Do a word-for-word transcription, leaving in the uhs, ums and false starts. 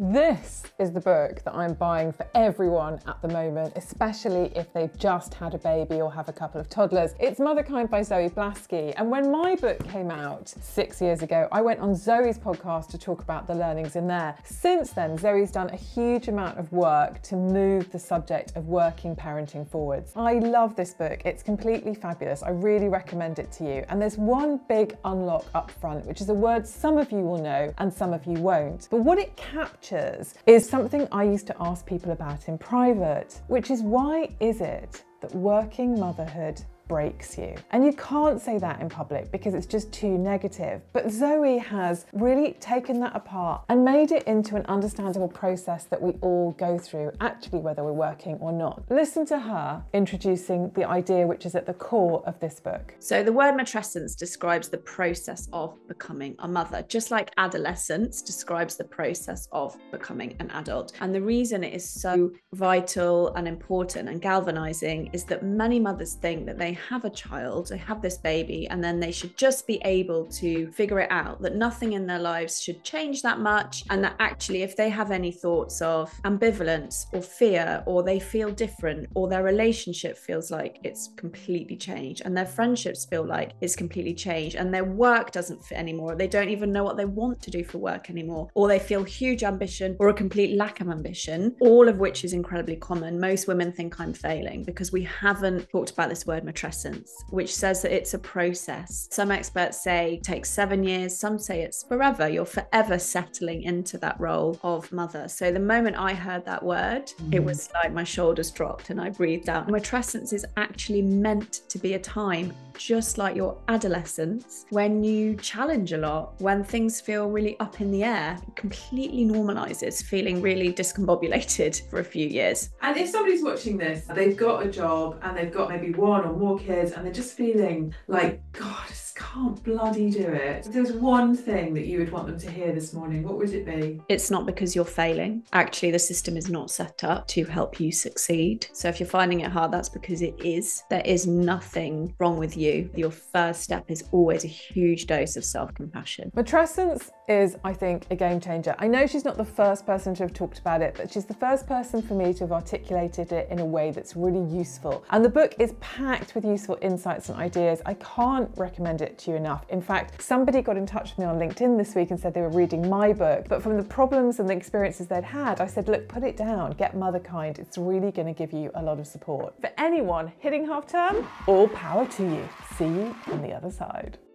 This is the book that I'm buying for everyone at the moment, especially if they've just had a baby or have a couple of toddlers. It's Motherkind by Zoe Blaskey. And when my book came out six years ago, I went on Zoe's podcast to talk about the learnings in there. Since then, Zoe's done a huge amount of work to move the subject of working parenting forwards. I love this book. It's completely fabulous. I really recommend it to you. And there's one big unlock up front, which is a word some of you will know and some of you won't. But what it captures is something I used to ask people about in private, which is, why is it that working motherhood breaks you? And you can't say that in public because it's just too negative. But Zoe has really taken that apart and made it into an understandable process that we all go through, actually, whether we're working or not. Listen to her introducing the idea which is at the core of this book. So the word matrescence describes the process of becoming a mother, just like adolescence describes the process of becoming an adult. And the reason it is so vital and important and galvanizing is that many mothers think that they have a child, they have this baby, and then they should just be able to figure it out, that nothing in their lives should change that much, and that actually if they have any thoughts of ambivalence or fear, or they feel different, or their relationship feels like it's completely changed, and their friendships feel like it's completely changed, and their work doesn't fit anymore, they don't even know what they want to do for work anymore, or they feel huge ambition or a complete lack of ambition, all of which is incredibly common. Most women think I'm failing because we haven't talked about this word matrescence, which says that it's a process. Some experts say it takes seven years, some say it's forever. You're forever settling into that role of mother. So the moment I heard that word, mm. it was like my shoulders dropped and I breathed out. Matrescence is actually meant to be a time just like your adolescence, when you challenge a lot, when things feel really up in the air. It completely normalizes feeling really discombobulated for a few years. And if somebody's watching this, they've got a job and they've got maybe one or more kids and they're just feeling like, God, I just can't bloody do it. If there's one thing that you would want them to hear this morning, what would it be? It's not because you're failing. Actually, the system is not set up to help you succeed. So if you're finding it hard, that's because it is. There is nothing wrong with you. Your first step is always a huge dose of self-compassion. Matrescence is, I think, a game changer. I know she's not the first person to have talked about it, but she's the first person for me to have articulated it in a way that's really useful. And the book is packed with useful insights and ideas. I can't recommend it to you enough. In fact, somebody got in touch with me on LinkedIn this week and said they were reading my book, but from the problems and the experiences they'd had, I said, look, put it down, get Motherkind. It's really going to give you a lot of support. For anyone hitting half term, all power to you. See you on the other side.